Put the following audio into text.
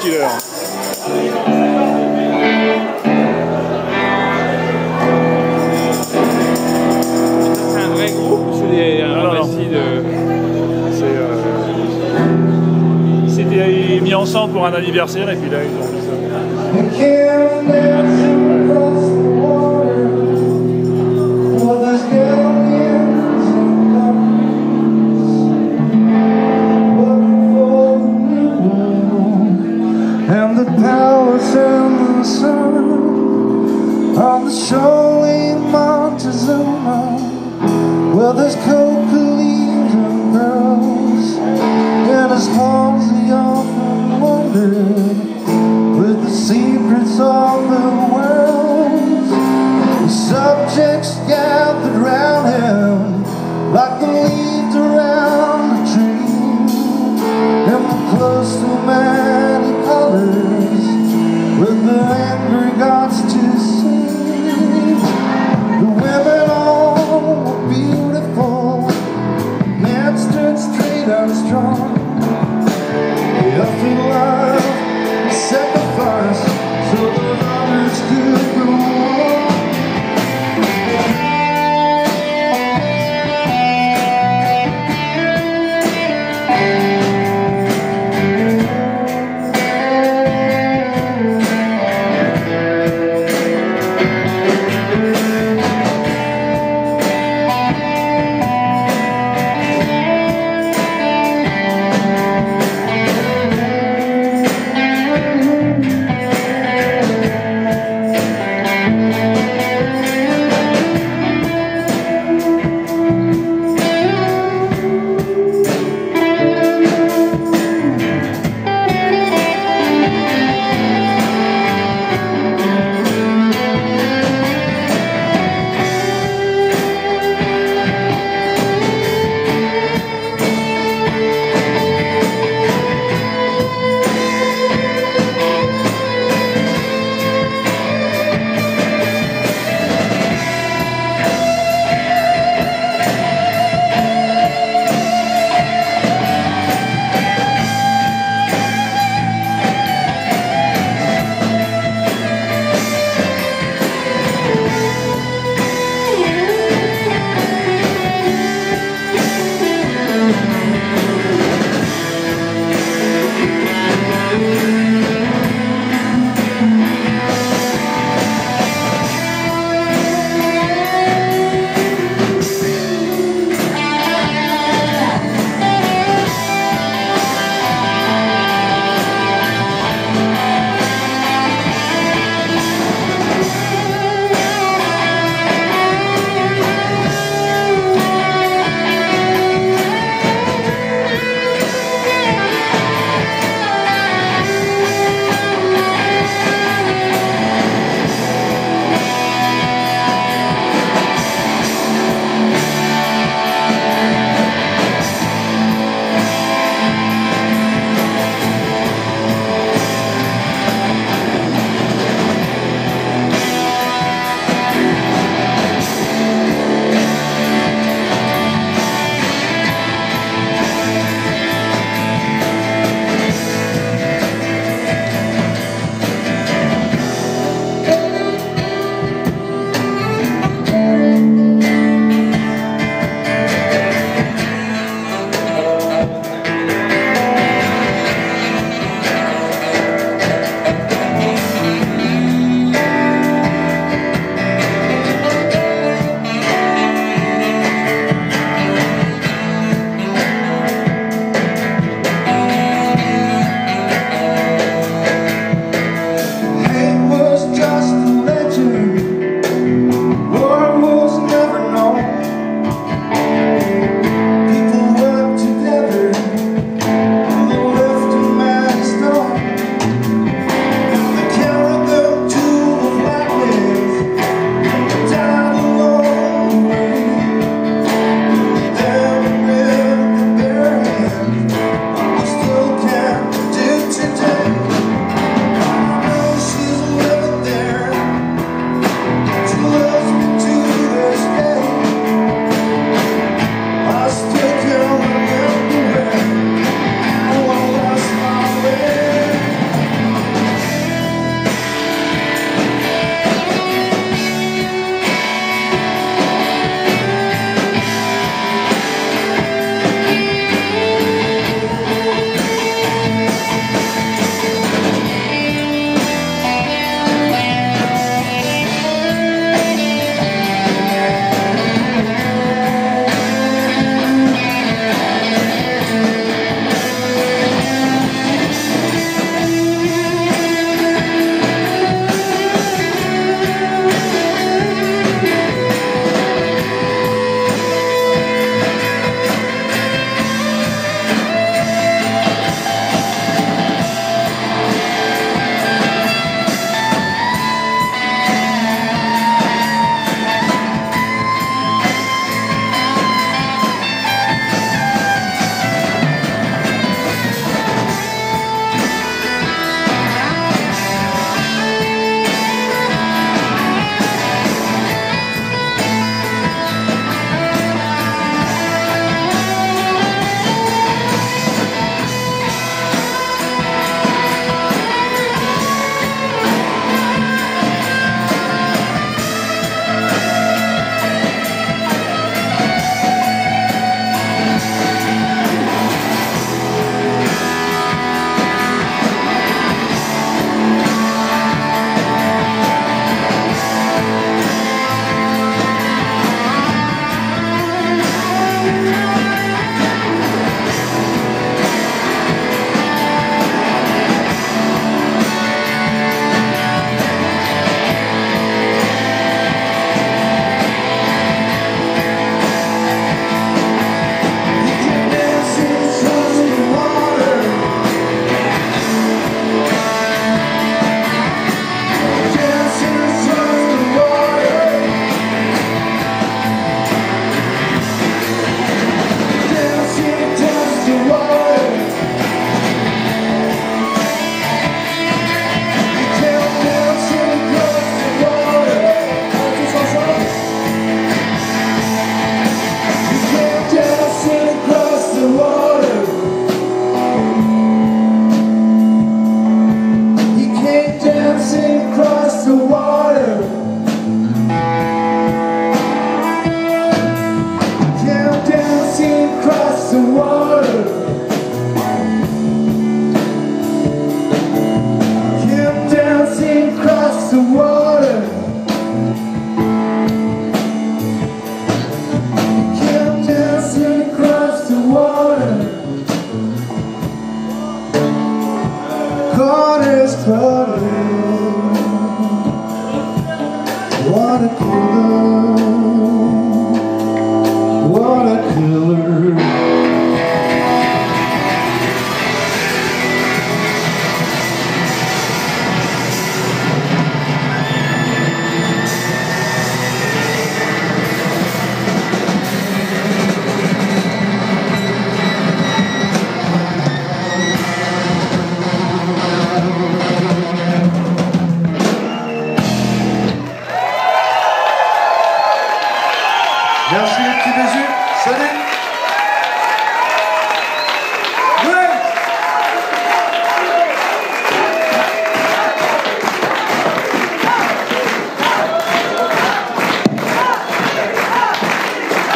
killer. C'est un vrai groupe ou c'est un récit de... C'était mis ensemble pour un anniversaire et puis là ils ont mis ça. And the palace and the sun on the showing Montezuma, well, there's coca leaves and girls, and as Halsey often wondered, with the secrets of the world, the subjects gathered round him like the leaves around a tree, and the close to many colors with the angry gods to see. The women all were beautiful, men stood straight and strong. Up to love, sacrifice, so the lovers could go on. fluttering, water cooler.